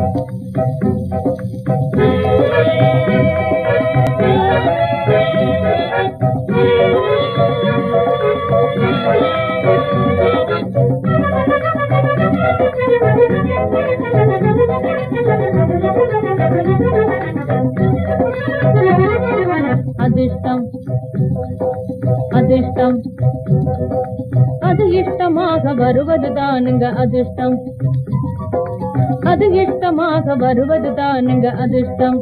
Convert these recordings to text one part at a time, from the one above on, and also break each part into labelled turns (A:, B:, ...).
A: அதிர்ஷ்டம் அதிர்ஷ்டம் அது இஷ்டமாக வருவது தானுங்க அதிர்ஷ்டம் அது இஷ்டமாக வருவது தானுங்க அதிர்ஷ்டம்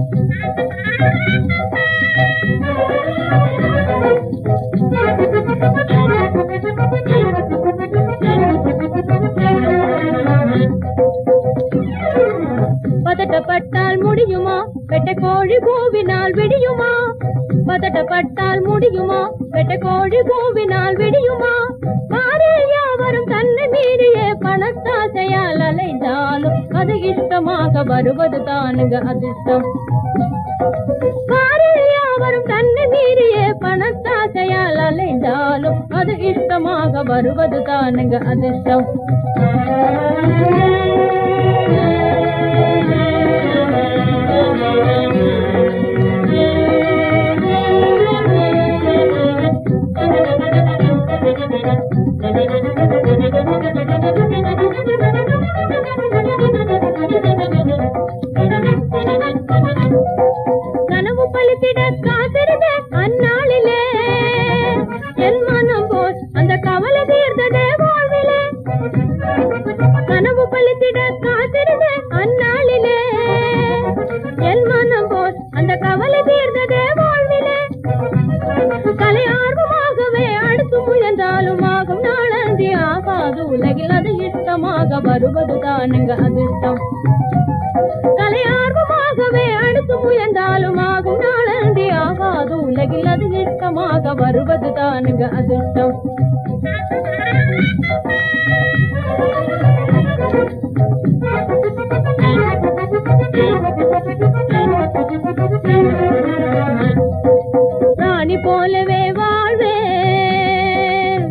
A: பதட்டப்பட்டால் முடியுமா வெட்டை கோழி கூவினால் விடியுமா பதட்டப்பட்டால் முடியுமா வெட்டை கோழி கூவினால் விடியுமா பாரில் யாவரும் தன்னை மீறியே பணத்தாசையால் அலைந்தாலும் அது இஷ்டமாக வருவது தானுங்க அதிர்ஷ்டம் பாரில் யாவரும் தன்னை மீறியே பணத்தாசையால் அலைந்தாலும் அது இஷ்டமாக வருவது தானுங்க அதிர்ஷ்டம் கனவு பலித்திட காத்திருந்த அந்நாளிலே என் மனம் போல் அந்த கவலை தீர்ந்ததே வாழ்விலே கனவு பலித்திட காத்திருந்த அந்நாளிலே என் மனம் போல் அந்த கவலை தீர்ந்ததே வாழ்விலே கலை ஆர்வமாகவே அடுத்து முயன்றாலும் ஆகும் நாளந்தி ஆகாது உலகில் அது இஷ்டமாக வருவது தானுங்க அதிர்ஷ்டம் கலை ஆர்வமாகவே அடுத்து முயன்றாலும் ஆகும் நாளந்தி ஆகாது உலகில் அது இஷ்டமாக வருவது தானுங்க அதிர்ஷ்டம் ராணி போலவே வாழ்வேன்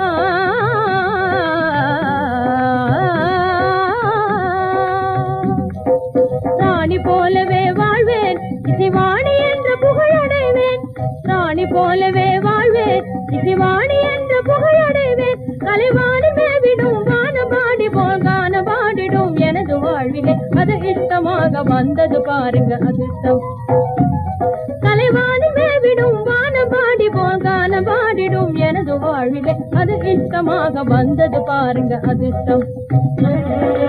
A: ராணி போலவே வாழ்வேன் இசைவாணி என்ற புகழடைவேன் ராணி போலவே வாழ்வேன் இசைவாணி என்ற புகழடைவேன் கலைவாணி மேவிடும் கானபாடி போல் கானபாடிடும் எனது வாழ்விலே அது இஷ்டமாக வந்தது பாருங்க அதிர்ஷ்டம் கலைவாணி மேவிடும் வானபாடி போல் கானபாடிடும் எனது வாழ்விலே அது இஷ்டமாக வந்தது பாருங்க அதிர்ஷ்டம்